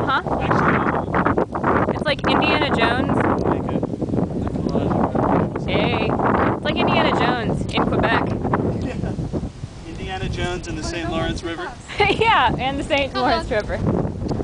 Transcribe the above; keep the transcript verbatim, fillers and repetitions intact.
huh? Actually, It's like Indiana Jones. make a, a collage of Hey, it's like Indiana Jones in Quebec. Indiana Jones and the Saint Lawrence River. Yeah, and the Saint Lawrence River.